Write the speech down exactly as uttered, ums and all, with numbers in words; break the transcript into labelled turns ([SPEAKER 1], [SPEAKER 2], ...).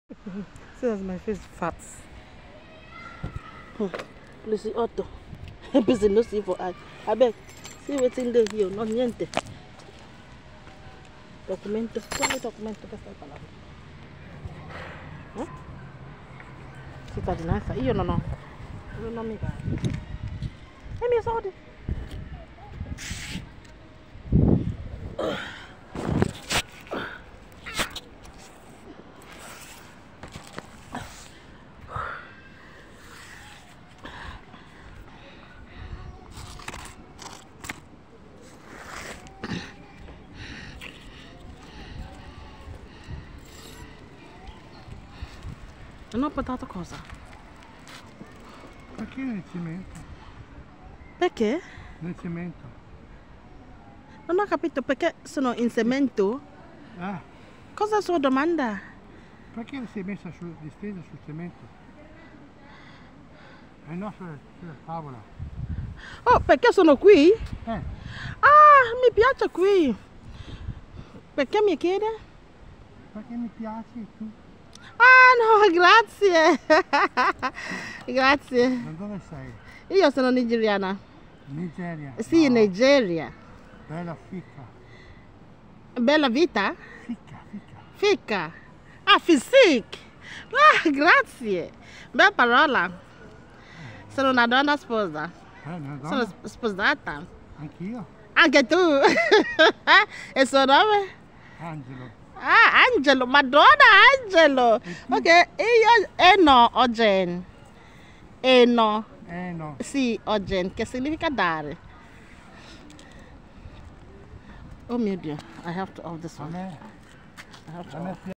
[SPEAKER 1] See, as my face fat. Hmm. Please see auto. Busy no see for eye. I beg. See what's in there here. No niente. Documento. ¿Cuál documento que está para? ¿Eh? Si está de nada. Io no no. Non non mi va. E mi soldi. Non ho portato cosa?
[SPEAKER 2] Perché nel cemento?
[SPEAKER 1] Perché?
[SPEAKER 2] Nel cemento.
[SPEAKER 1] Non ho capito perché sono in cemento.
[SPEAKER 2] Ah,
[SPEAKER 1] Cosa sua domanda?
[SPEAKER 2] perché sei messa su, distesa sul cemento? E no sulla, sulla tavola.
[SPEAKER 1] Oh, perché sono qui?
[SPEAKER 2] Eh,
[SPEAKER 1] Ah, mi piace qui. Perché mi chiede?
[SPEAKER 2] perché mi piaci tu?
[SPEAKER 1] Ah no, grazie. Grazie.
[SPEAKER 2] Da dove sei?
[SPEAKER 1] Io sono nigeriana.
[SPEAKER 2] Nigeria.
[SPEAKER 1] Sì,
[SPEAKER 2] No,
[SPEAKER 1] Nigeria.
[SPEAKER 2] bella ficca.
[SPEAKER 1] Bella vita?
[SPEAKER 2] Ficca, ficca.
[SPEAKER 1] Fica. Ah, physique. Ah, grazie. Bella parola. Sono una donna sposa.
[SPEAKER 2] Eh, una donna?
[SPEAKER 1] Sono sposata.
[SPEAKER 2] Anch'io.
[SPEAKER 1] Anche tu. E il suo nome?
[SPEAKER 2] Angelo.
[SPEAKER 1] Ah, Angelo. Madonna, Angelo. Ok, io Eno Ogen. Eno.
[SPEAKER 2] Eh no.
[SPEAKER 1] Sì, Ogen, che significa dare. Oh mio Dio, I have to off this
[SPEAKER 2] A
[SPEAKER 1] one.
[SPEAKER 2] me,
[SPEAKER 1] I have to
[SPEAKER 2] a
[SPEAKER 1] off.
[SPEAKER 2] me